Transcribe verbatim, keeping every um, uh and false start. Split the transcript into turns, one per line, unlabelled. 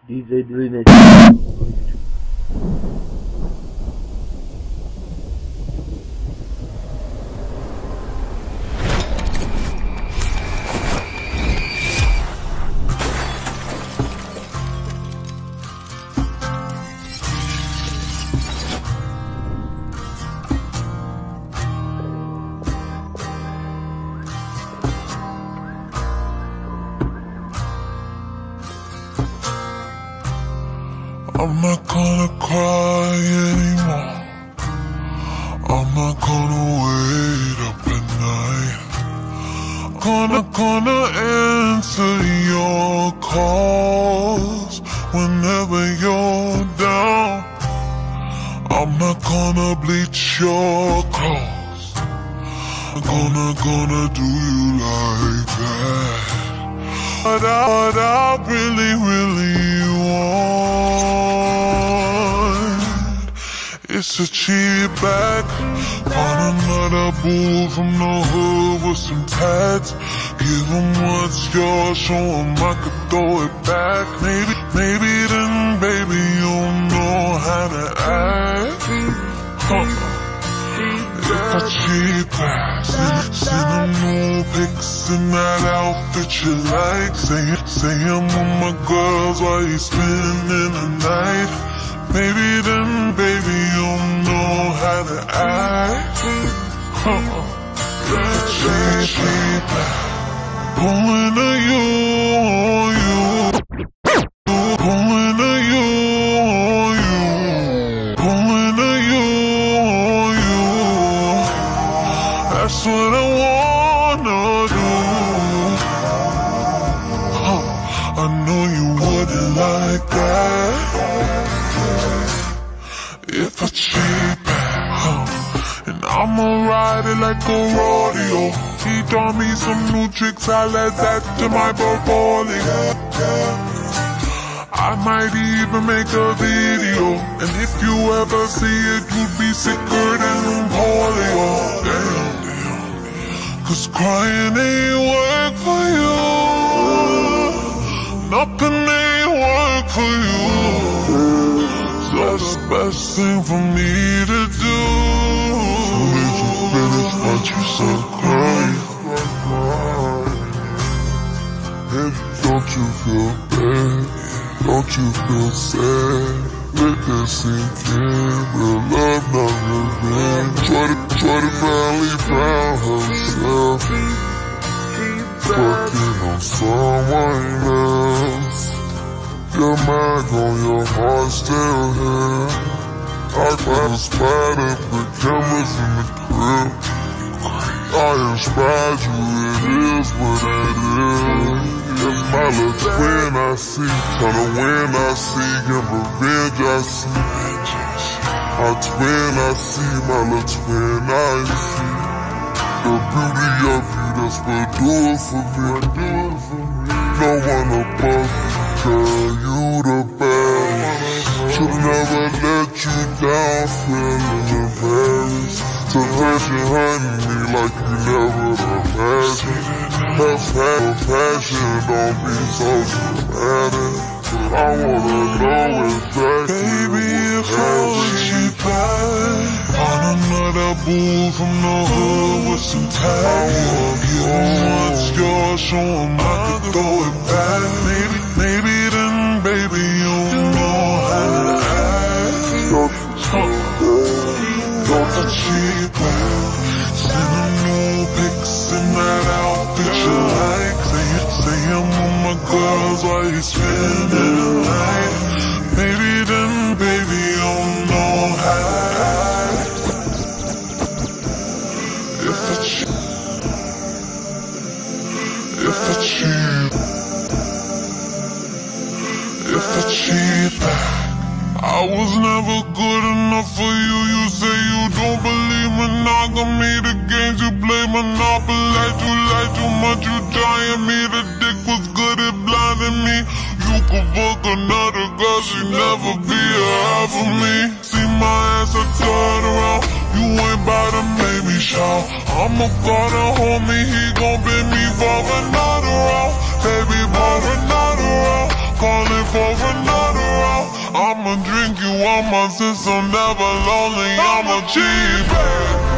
D J Dream.
I'm not gonna cry anymore. I'm not gonna wait up at night. Gonna, gonna answer your calls whenever you're down. I'm not gonna bleach your clothes. I'm gonna, gonna do you like that. But I, but I really, really want it's a cheap back. Found another boo from the hood with some tats. Give him what's yours, show him I could throw it back. Maybe, maybe then baby you'll know how to act. Huh. If I cheap back, send, send him new pics in that outfit you like. Say, say I'm with my girls while you spending the night. Maybe then, baby, you'll know how to act. Huh. Cheap, cheap back. Pulling a you, you. Pulling a you, you. Pulling a you, you. That's what I wanna do. Huh. I know you wouldn't like that if I cheat back, huh? And I'ma ride it like a rodeo. He taught me some new tricks, I'll add that to my portfolio. I might even make a video, and if you ever see it, you'd be sicker than polio. Damn, damn. Cause crying ain't work for you. Nothing ain't work for you. So that's the best thing for me to do. So did you finish what you said crying? And don't you feel bad? Don't you feel sad? Let that sink in. Real love, not revenge. Try to, try to finally find herself. Fucking on someone else. Your mind on your heart still here. I got a spider, put cameras in the crib. I inspired you, it is what it is. It's my little twin I see, tryna win I see, and revenge I see. My twin I see, my little twin I see. The beauty of you, that's what do it for me. Do it for me. No one above you, girl, you the best. Should've never let you down, feeling embarrassed. To let you hunt me like you never imagined. Have had a passion, don't be so dramatic. But I wanna know exactly baby, if I was you back. Found another boo from the hood with some tats. Give him what's yours, show him I could throw it back. Maybe, maybe then, baby, you'll know how to act. Don't touch cheap back. Send him new pics in that outfit you like. Say, say I'm with my girls while you spending the night. Maybe then, baby, you'll know how to act. If I cheat, if I cheat, if I cheat back. I was never good enough for you. You say you don't believe monogamy. The games you play monopoly. You lie too much, you trying me. The dick was good at blinding me. You could fuck another girl, she never be a half of me. See my ass, I turn around. You ain't bout to make me shout. I'ma call the homie, he gon' bend me for another round. Baby, for another round. Calling for another on my system, never lonely, I'm a G-Bag.